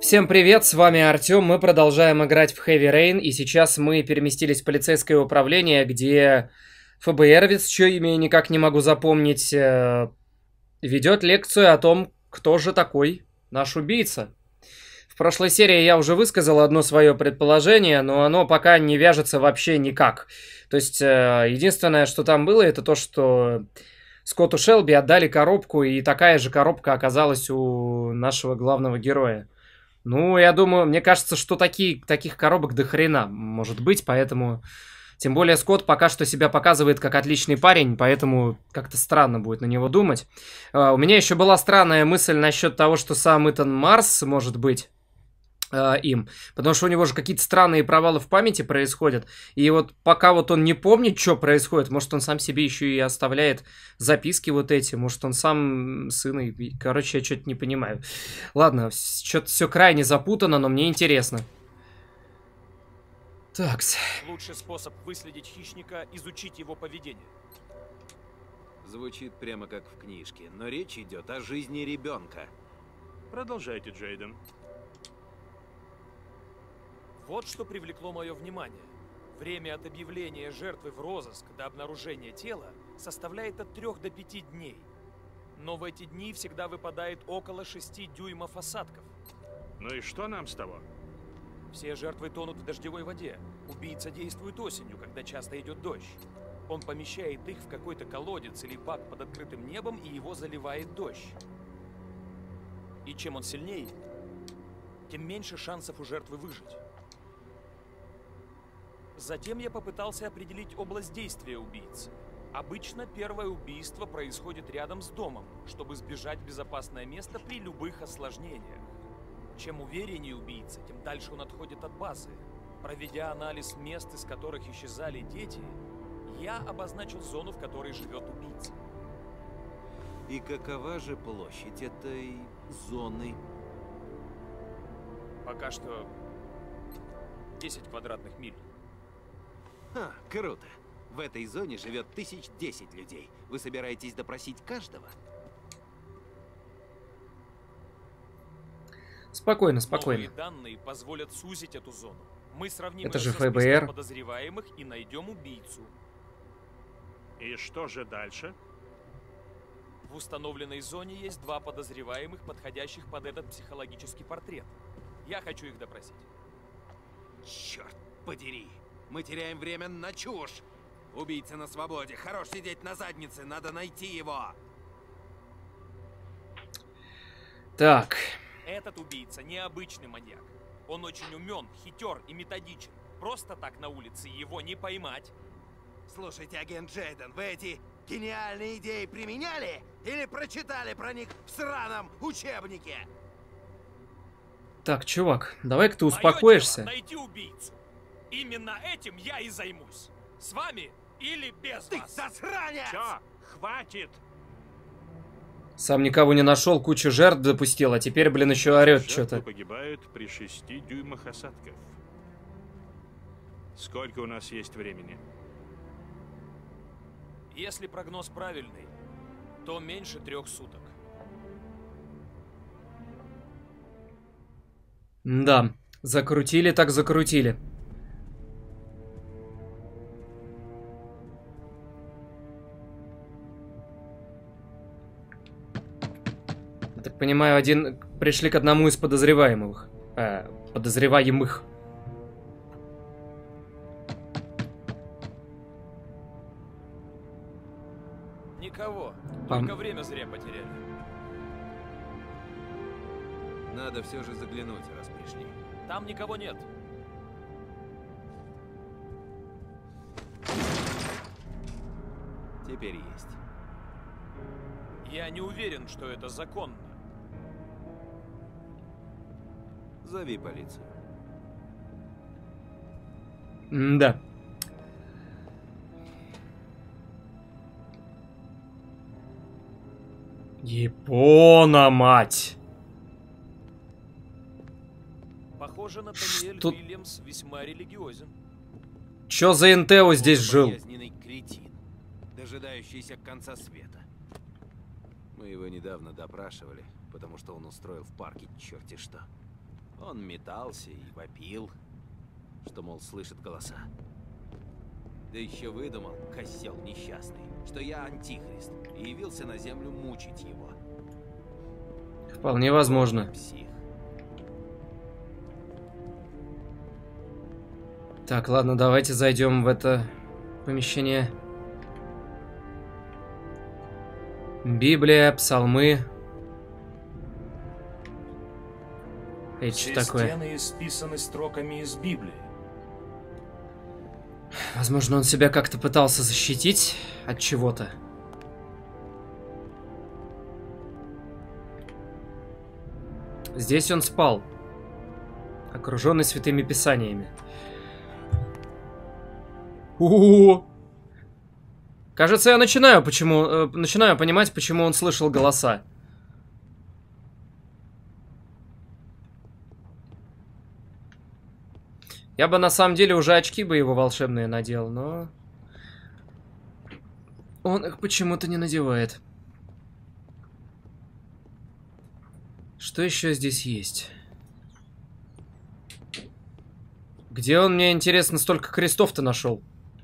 Всем привет, с вами Артём, мы продолжаем играть в Heavy Rain, и сейчас мы переместились в полицейское управление, где ФБРовец, чье имя я никак не могу запомнить, ведет лекцию о том, кто же такой наш убийца. В прошлой серии я уже высказал одно свое предположение, но оно пока не вяжется вообще никак. То есть, единственное, что там было, это то, что Скотту Шелби отдали коробку, и такая же коробка оказалась у нашего главного героя. Ну, я думаю, мне кажется, что таких коробок до хрена может быть, поэтому... Тем более Скотт пока что себя показывает как отличный парень, поэтому как-то странно будет на него думать. У меня еще была странная мысль насчет того, что сам Итан Марс может быть им, потому что у него же какие-то странные провалы в памяти происходят, и вот пока вот он не помнит, что происходит, может он сам себе еще и оставляет записки вот эти, может он сам сына, короче, я что-то не понимаю. Ладно, что-то все крайне запутано, но мне интересно. Такс. Лучший способ выследить хищника — изучить его поведение. Звучит прямо как в книжке, но речь идет о жизни ребенка. Продолжайте, Джейден. Вот что привлекло мое внимание. Время от объявления жертвы в розыск до обнаружения тела составляет от 3 до 5 дней. Но в эти дни всегда выпадает около 6 дюймов осадков. Ну и что нам с того? Все жертвы тонут в дождевой воде. Убийца действует осенью, когда часто идет дождь. Он помещает их в какой-то колодец или бак под открытым небом, и его заливает дождь. И чем он сильнее, тем меньше шансов у жертвы выжить. Затем я попытался определить область действия убийцы. Обычно первое убийство происходит рядом с домом, чтобы сбежать в безопасное место при любых осложнениях. Чем увереннее убийца, тем дальше он отходит от базы. Проведя анализ мест, из которых исчезали дети, я обозначил зону, в которой живет убийца. И какова же площадь этой зоны? Пока что 10 квадратных миль. Ха, круто. В этой зоне живет 1010 людей. Вы собираетесь допросить каждого? Спокойно, спокойно. Новые данные позволят сузить эту зону. Мы сравним Это ее же со списком ФБР. подозреваемых и найдем убийцу. И что же дальше? В установленной зоне есть 2 подозреваемых, подходящих под этот психологический портрет. Я хочу их допросить. Черт подери! Мы теряем время на чушь! Убийца на свободе, хорош сидеть на заднице, надо найти его! Так. Этот убийца необычный маньяк. Он очень умен, хитер и методичен. Просто так на улице его не поймать. Слушайте, агент Джейден, вы эти гениальные идеи применяли или прочитали про них в сраном учебнике? Так, чувак, давай-ка ты Мое успокоишься. дело — найти убийцу. Именно этим я и займусь. С вами или без Ты вас. засранец! Все, хватит! Сам никого не нашел, кучу жертв допустил, а теперь, блин, еще орет Жертвы что-то. погибают при 6 дюймах осадков. Сколько у нас есть времени? Если прогноз правильный, то меньше 3 суток. Да, закрутили так закрутили. Я так понимаю, пришли к одному из подозреваемых. Подозреваемых. Никого. Пам. Только время зря потеряли. Надо все же заглянуть, раз пришли. Там никого нет. Теперь есть. Я не уверен, что это законно. Зови полицию. Да. Япона, мать! Похоже, Натаниэль Что- Уильямс весьма религиозен. Чё за Интео здесь жил? Богобоязненный кретин, дожидающийся конца света. Мы его недавно допрашивали, потому что он устроил в парке черти что. Он метался и вопил, что, мол, слышит голоса. Да еще выдумал, козел несчастный, что я антихрист и явился на землю мучить его. Вполне возможно. Псих. Так, ладно, давайте зайдем в это помещение. Библия, псалмы. Это что Все такое? стены исписаны строками из Библии. Возможно, он себя как-то пытался защитить от чего-то. Здесь он спал, окруженный святыми писаниями. У-у-у! Кажется, я начинаю понимать, почему он слышал голоса. Я бы на самом деле уже очки бы его волшебные надел, но он их почему-то не надевает. Что еще здесь есть? Где он, мне интересно, столько крестов-то нашел?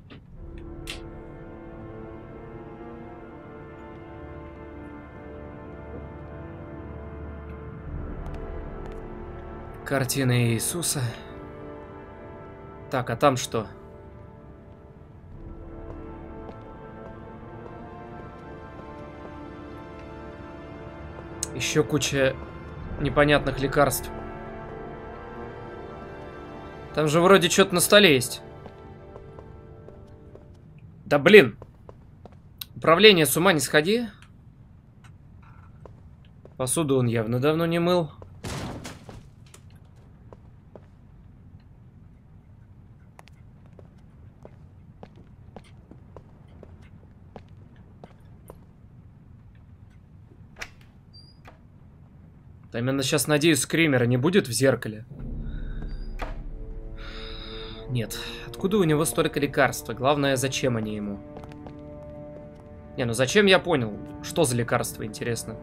Картина Иисуса. Так, а там что? Еще куча непонятных лекарств. Там же вроде что-то на столе есть. Да блин. Управление, с ума не сходи. Посуду он явно давно не мыл. Да, именно сейчас, надеюсь, скримера не будет в зеркале. Нет. Откуда у него столько лекарств? Главное, зачем они ему? Не, ну зачем, я понял. Что за лекарства, интересно?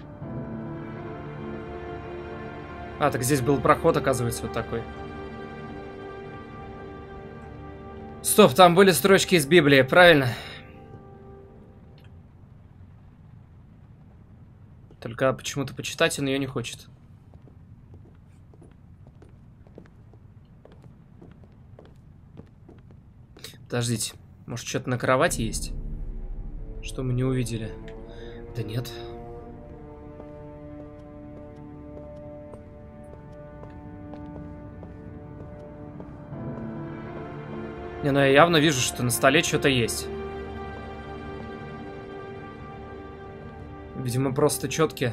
А, так здесь был проход, оказывается, вот такой. Стоп, там были строчки из Библии, правильно? Только почему-то почитать он ее не хочет. Подождите, может, что-то на кровати есть? Что мы не увидели? Да нет. Не, ну я явно вижу, что на столе что-то есть. Видимо, просто четкие.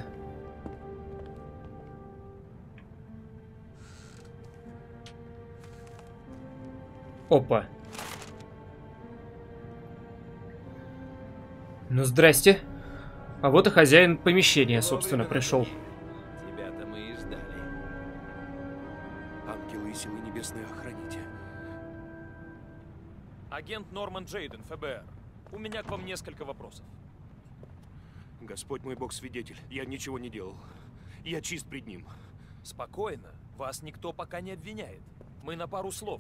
Опа. Ну, здрасте. А вот и хозяин помещения, собственно, пришел. Тебя-то мы и ждали. Ангелы и силы небесные, охраните. Агент Норман Джейден, ФБР. У меня к вам несколько вопросов. Господь мой Бог свидетель, я ничего не делал. Я чист пред ним. Спокойно. Вас никто пока не обвиняет. Мы на пару слов.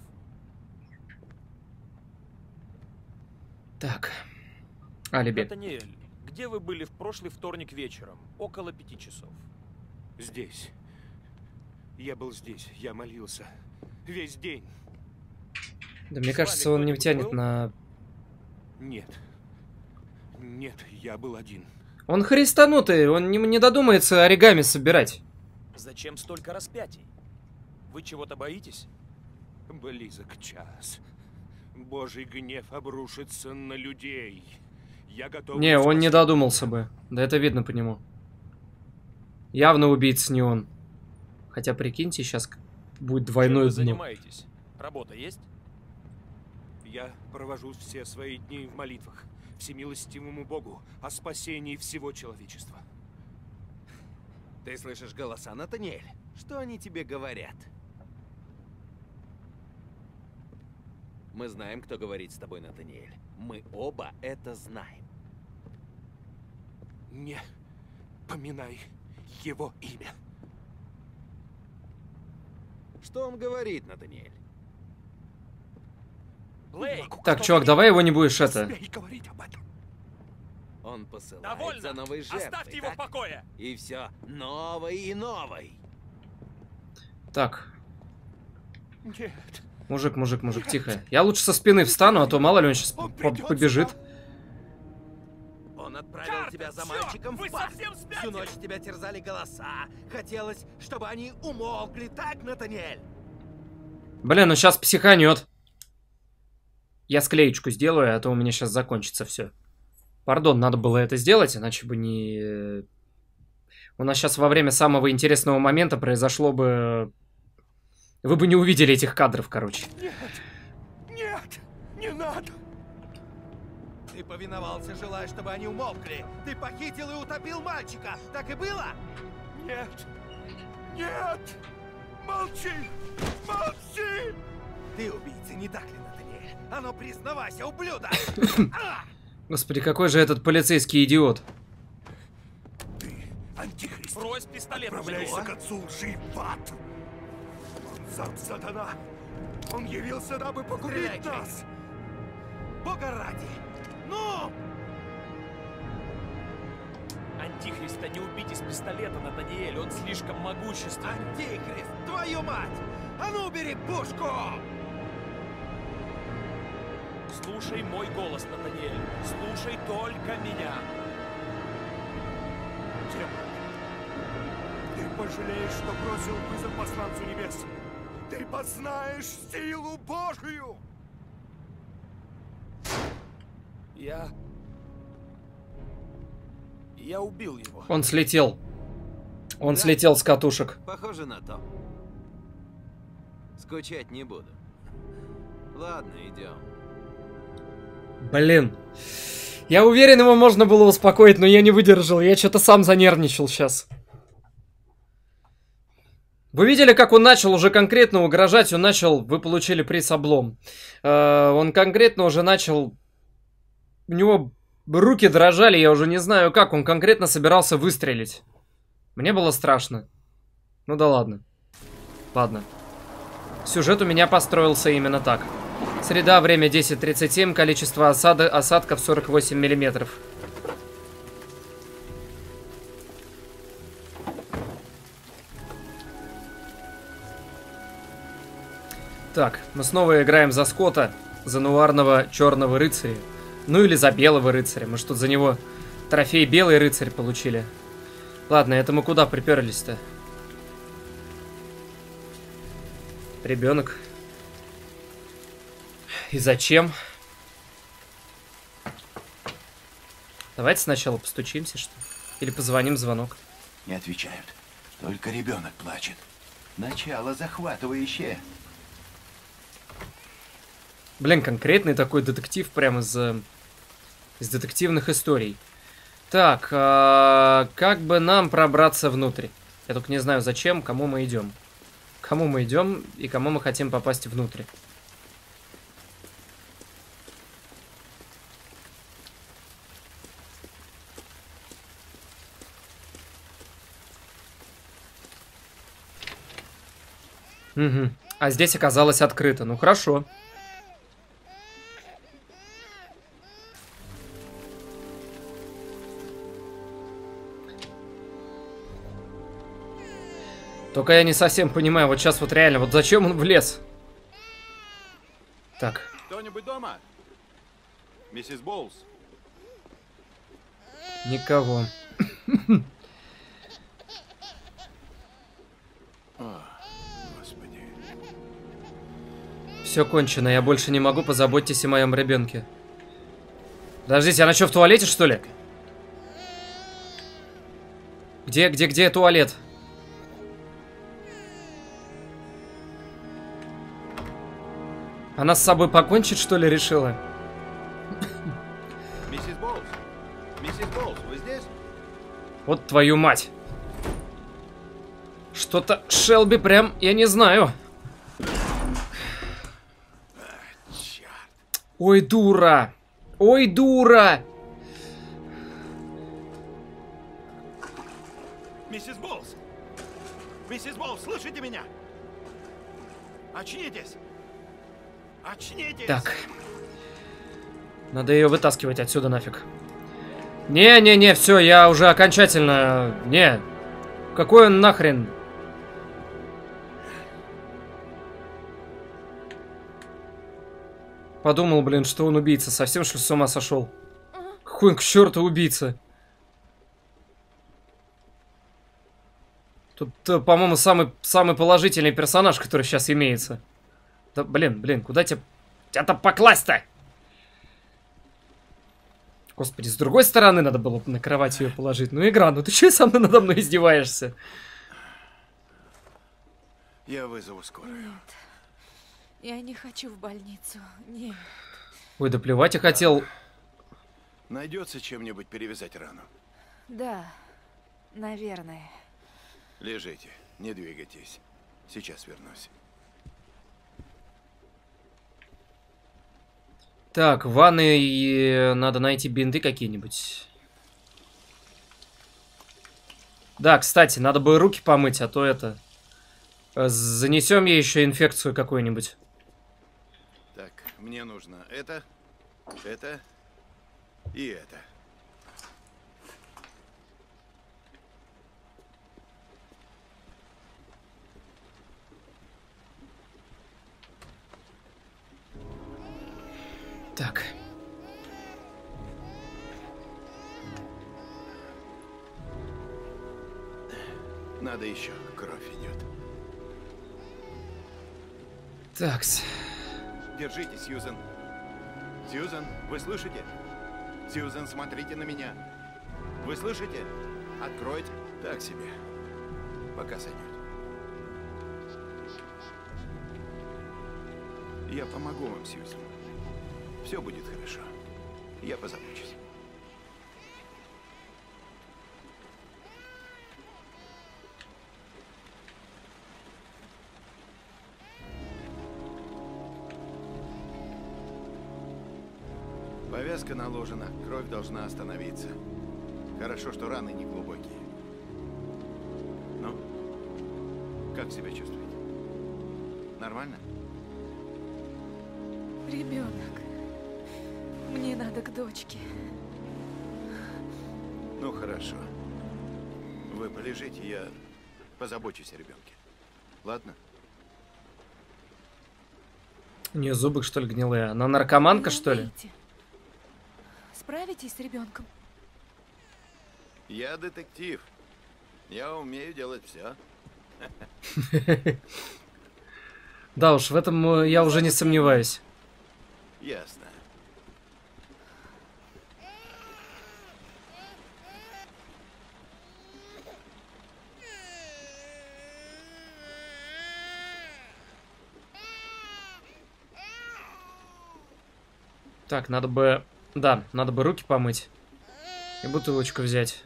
Так. Алиби. Натаниэль, где вы были в прошлый вторник вечером? Около 5 часов. Здесь. Я был здесь, я молился. Весь день. Да мне С кажется, вами он не кто-нибудь тянет был? на... Нет. Нет, я был один. Он христанутый, он не додумается оригами собирать. Зачем столько распятий? Вы чего-то боитесь? Близок час. Божий гнев обрушится на людей. Я готов... Не, он не додумался бы. Да это видно по нему. Явно убийца не он. Хотя, прикиньте, сейчас будет Чем двойное вы дно. занимаетесь? Работа есть? Я провожу все свои дни в молитвах всемилостивому Богу о спасении всего человечества. Ты слышишь голоса, Натаниэль? Что они тебе говорят? Мы знаем, кто говорит с тобой, Натаниэль. Мы оба это знаем. Не поминай его имя. Что он говорит, Натаниэль? Блейк, Так, чувак, давай его не будешь это... Смей говорить об этом. Он посылает довольно! за новой жертвой, Оставьте его в так? покое! И все новой и новой. Так, Нет. мужик, тихо. Я лучше со спины встану, а то мало ли он сейчас Он придет побежит. сюда. Он отправил Картер, тебя за всё, мальчиком вы в парк. совсем спятили? Всю ночь тебя терзали голоса. Хотелось, чтобы они умолкли, так, Натаниэль? Блин, ну сейчас психанет. Я склеечку сделаю, а то у меня сейчас закончится все. Пардон, надо было это сделать, иначе бы не... У нас сейчас во время самого интересного момента произошло бы... Вы бы не увидели этих кадров, короче. Нет. Нет. Не надо. Ты повиновался, желая, чтобы они умолкли. Ты похитил и утопил мальчика. Так и было? Нет. Нет. Молчи. Молчи. Ты убийца, не так ли, Натаниэль? А ну, признавайся, ублюдок! Господи, какой же этот полицейский идиот. Ты антихрист. Брось пистолет на Отправляйся него. к отцу лжи в ад. Он сам сатана. Он явился, дабы погубить Стреляй, нас. Бога ради! Ну! Антихриста не убить из пистолета, Натаниэль, он слишком могущественный. Антихрист, твою мать! А ну, убери пушку! Слушай мой голос, Натаниэль. Слушай только меня. Демон, ты пожалеешь, что бросил вызов посланцу небес. Ты познаешь силу Божию. Я убил его. Он слетел. Он слетел с катушек. Похоже на то. Скучать не буду. Ладно, идем. Блин. Я уверен, его можно было успокоить, но я не выдержал. Я что-то сам занервничал сейчас. Вы видели, как он начал уже конкретно угрожать? Он начал... Вы получили приз облом. Он конкретно уже начал... У него руки дрожали, я уже не знаю как. Он конкретно собирался выстрелить. Мне было страшно. Ну да ладно. Ладно. Сюжет у меня построился именно так. Среда, время 10:37, количество осадков 48 миллиметров. Так, мы снова играем за Скотта, за нуарного черного рыцаря. Ну или за белого рыцаря. Мы что, за него трофей белый рыцарь получили? Ладно, это мы куда приперлись-то? Ребенок. И зачем? Давайте сначала постучимся, что ли? Или позвоним в звонок. Не отвечают. Только ребенок плачет. Начало захватывающее. Блин, конкретный такой детектив прямо из детективных историй. Так, как бы нам пробраться внутрь? Я только не знаю, зачем, кому мы идем. Кому мы идем и кому мы хотим попасть внутрь. Угу. А здесь оказалось открыто. Ну хорошо. Только я не совсем понимаю, вот сейчас вот реально, вот зачем он влез? Так. Кто-нибудь дома? Миссис Боулс? Никого. Господи. Все кончено, я больше не могу, позаботьтесь о моем ребенке. Подождите, она что, в туалете, что ли? Где туалет? Она с собой покончить, что ли, решила? Миссис Боулс? Миссис Боулс, вы здесь? Вот твою мать. Что-то Шелби прям, я не знаю. Ой, дура. Ой, дура. Миссис Боулс! Миссис Боулс, слышите меня? Очнитесь! Очнитесь! Так. Надо ее вытаскивать отсюда нафиг. Не-не-не, все, я уже окончательно... Не. Какой он нахрен? Подумал, блин, что он убийца. Совсем что ли с ума сошел? Хуй он к черту убийца. Тут, по-моему, самый положительный персонаж, который сейчас имеется. Да, блин, куда тебя-то покласть-то? Господи, с другой стороны надо было на кровать ее положить. Ну, игра, ну ты че со мной надо мной издеваешься? Я вызову скорую. Нет. Я не хочу в больницу. Нет. Ой, да плевать я хотел. Найдется чем-нибудь перевязать рану? Да, наверное. Лежите, не двигайтесь. Сейчас вернусь. Так, в ванной надо найти бинты какие-нибудь. Да, кстати, надо бы руки помыть, а то это... Занесем ей еще инфекцию какую-нибудь. Так, мне нужно это и это. Так. Надо еще, кровь идет. Такс. Держите, Сьюзен. Сьюзен, вы слышите? Сьюзен, смотрите на меня. Вы слышите? Откройте. Так себе. Пока сойдет. Я помогу вам, Сьюзен. Все будет хорошо. Я позабочусь. Повязка наложена, кровь должна остановиться. Хорошо, что раны не глубокие. Ну, как себя чувствуете? Нормально? Ребенок. Мне надо к дочке. Ну, хорошо. Вы полежите, я позабочусь о ребенке. Ладно? У нее зубы, что ли, гнилые? Она наркоманка, Вы что ли? умеете? Справитесь с ребенком? Я детектив. Я умею делать все. Да уж, в этом я уже не сомневаюсь. Ясно. Так, надо бы... Да, надо бы руки помыть. И бутылочку взять.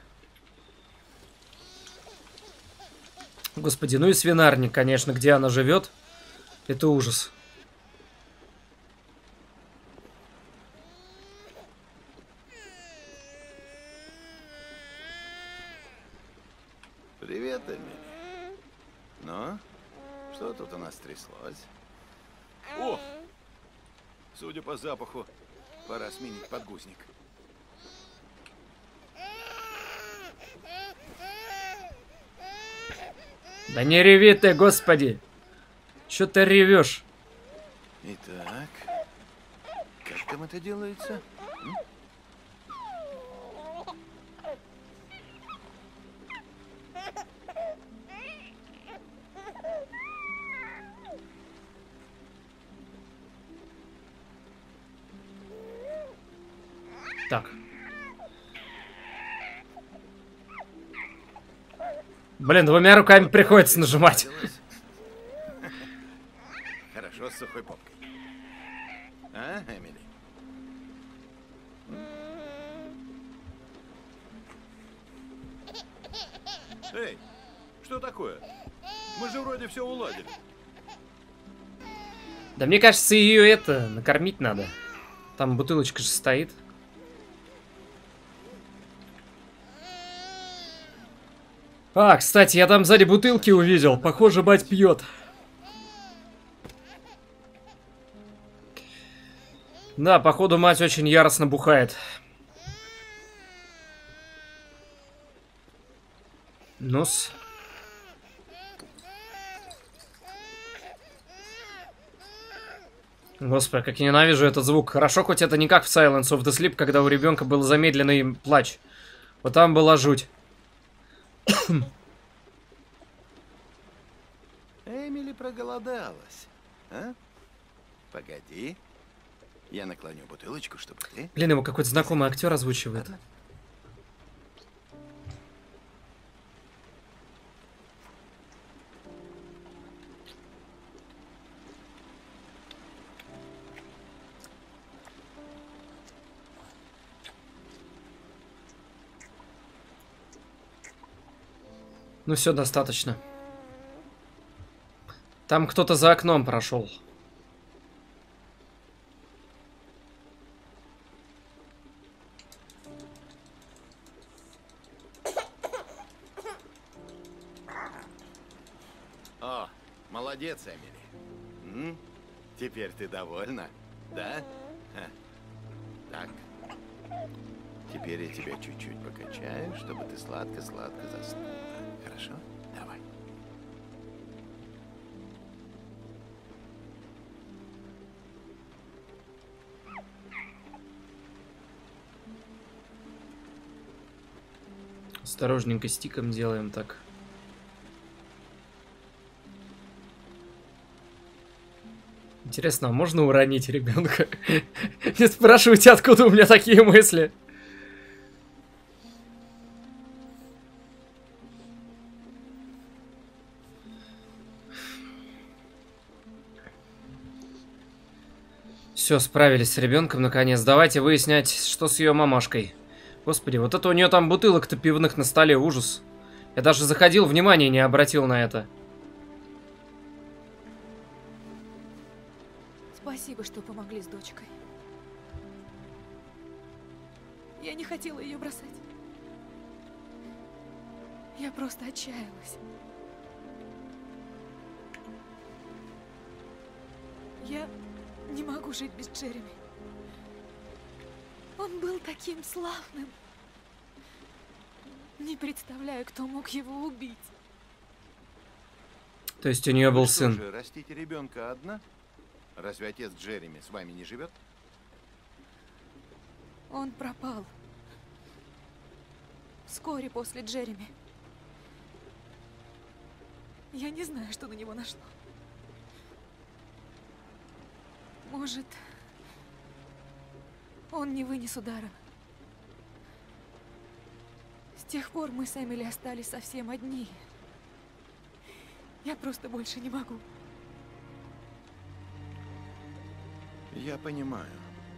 Господи, ну и свинарник, конечно, где она живет. Это ужас. Привет, Эмили. Ну, что тут у нас тряслось? О! Судя по запаху, пора сменить подгузник. Да не реви ты, господи! Чё ты ревешь? Итак, как там это делается? Так. Блин, двумя руками приходится нажимать. Хорошо с сухой попкой. А, Эмили? Эй, что такое? Мы же вроде все уладили. Да мне кажется, ее это, накормить надо. Там бутылочка же стоит. А, кстати, я там сзади бутылки увидел. Похоже, мать пьет. Да, походу мать очень яростно бухает. Ну-с. Господи, как я ненавижу этот звук. Хорошо, хоть это не как в Silence of the Sleep, когда у ребенка был замедленный плач. Вот там была жуть. Эмили проголодалась, а? Погоди. Я наклоню бутылочку, чтобы ты... Блин, его какой-то знакомый актер озвучивает. Ладно. Ну все, достаточно. Там кто-то за окном прошел. О, молодец, Эмили. Теперь ты довольна, да? Ха. Так. Теперь я тебя чуть-чуть покачаю, чтобы ты сладко-сладко заснула. Хорошо? Давай. Осторожненько стиком делаем так. Интересно, а можно уронить ребенка? Не спрашивайте, откуда у меня такие мысли. Все, справились с ребенком наконец. Давайте выяснять, что с ее мамашкой. Господи, вот это у нее там бутылок-то пивных на столе, ужас. Я даже заходил, внимания не обратил на это. Спасибо, что помогли с дочкой. Я не хотела ее бросать. Я просто отчаялась. Я не могу жить без Джереми. Он был таким славным. Не представляю, кто мог его убить. То есть у нее был Вы что сын. же, растите ребенка одна? Разве отец Джереми с вами не живет? Он пропал. Вскоре после Джереми. Я не знаю, что на него нашло. Может, он не вынес удара. С тех пор мы с Эмили остались совсем одни. Я просто больше не могу. Я понимаю.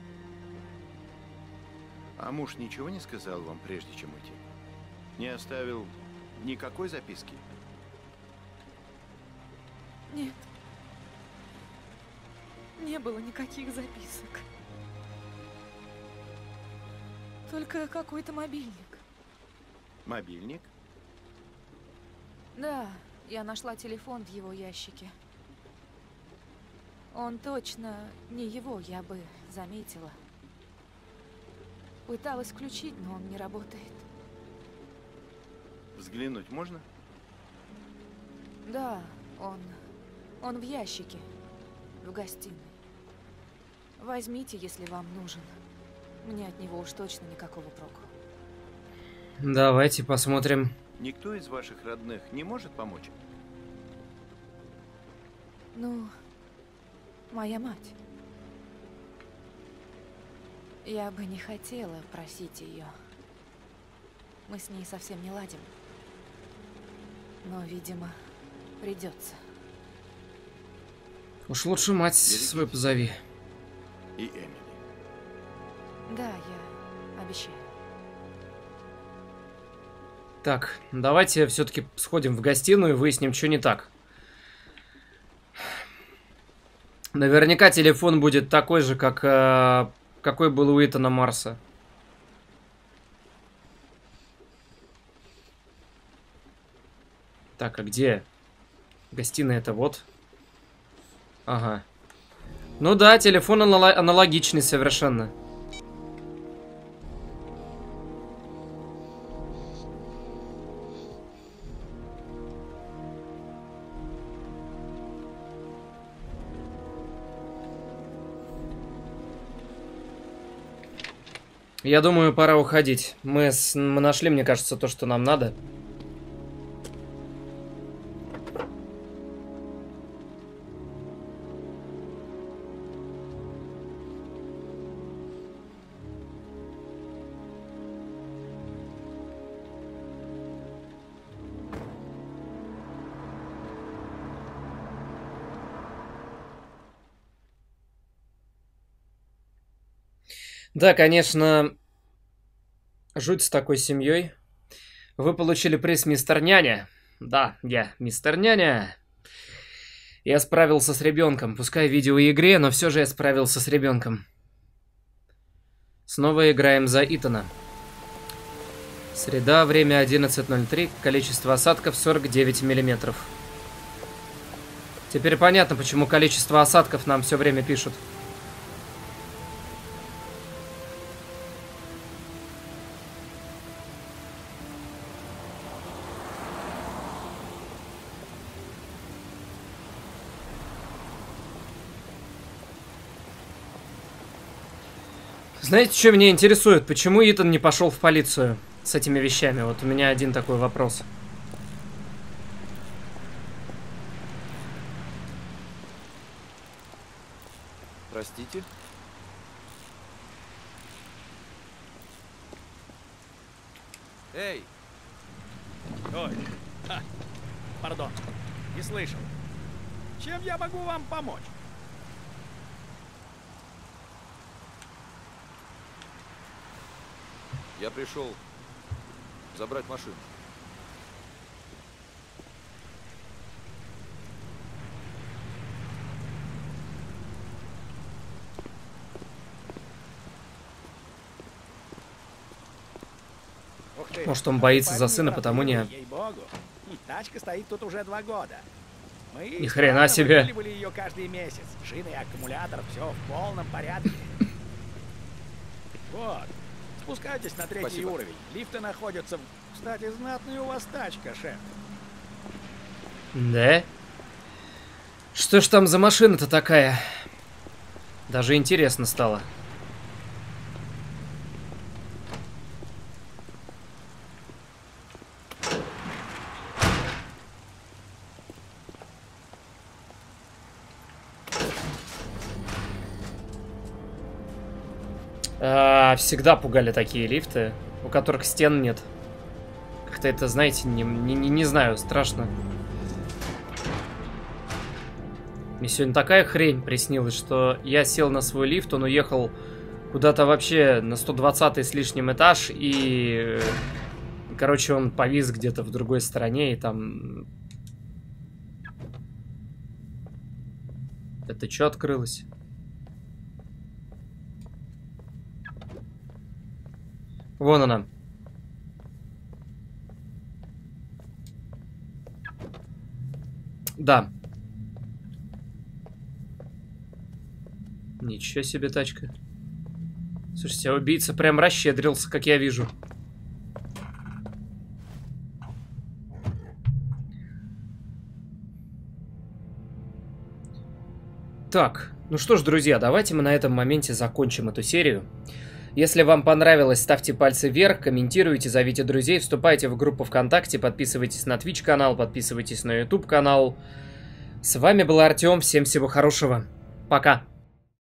А муж ничего не сказал вам, прежде чем уйти? Не оставил никакой записки? Нет. Не было никаких записок. Только какой-то мобильник. Мобильник? Да, я нашла телефон в его ящике. Он точно не его, я бы заметила. Пыталась включить, но он не работает. Взглянуть можно? Да, он в ящике, в гостиной. Возьмите, если вам нужен. Мне от него уж точно никакого проку. Давайте посмотрим. Никто из ваших родных не может помочь? Ну, моя мать. Я бы не хотела просить ее. Мы с ней совсем не ладим. Но, видимо, придется. Уж лучше мать свою позови. И Эмили. Да, я обещаю. Так, давайте все-таки сходим в гостиную и выясним, что не так. Наверняка телефон будет такой же, как какой был у Итана Марса. Так, а где? Гостиная это вот. Ага. Ну да, телефон аналогичный совершенно. Я думаю, пора уходить. Мы нашли, мне кажется, то, что нам надо. Да, конечно, жуть с такой семьей. Вы получили приз «Мистер Няня». Да, я мистер Няня. Я справился с ребенком. Пускай в видеоигре, но все же я справился с ребенком. Снова играем за Итана. Среда, время 11:03. Количество осадков 49 миллиметров. Теперь понятно, почему количество осадков нам все время пишут. Знаете, что меня интересует? Почему Итан не пошел в полицию с этими вещами? Вот у меня один такой вопрос. Простите? Эй! Ой, пардон, не слышал. Чем я могу вам помочь? Я пришел забрать машину. Ух ты, Может, он боится за сына, потому не... Ей-богу. Тачка стоит тут уже 2 года. Мы Ни хрена себе. выпиливали ее каждый месяц. Шины и аккумулятор, все в полном порядке. Вот. Спускайтесь на 3-й Спасибо. уровень. Лифты находятся... Кстати, знатная у вас тачка, шеф. Да? Что ж там за машина-то такая? Даже интересно стало. Всегда пугали такие лифты, у которых стен нет. Как-то это, знаете, не знаю, страшно. Мне сегодня такая хрень приснилась, что я сел на свой лифт, он уехал куда-то вообще на 120-й с лишним этаж, и... Короче, он повис где-то в другой стороне, и там... Это что открылось? Вон она. Да. Ничего себе тачка. Слушайте, убийца прям расщедрился, как я вижу. Так, ну что ж, друзья, давайте мы на этом моменте закончим эту серию. Если вам понравилось, ставьте пальцы вверх, комментируйте, зовите друзей, вступайте в группу ВКонтакте, подписывайтесь на Twitch канал, подписывайтесь на YouTube канал. С вами был Артем, всем всего хорошего. Пока.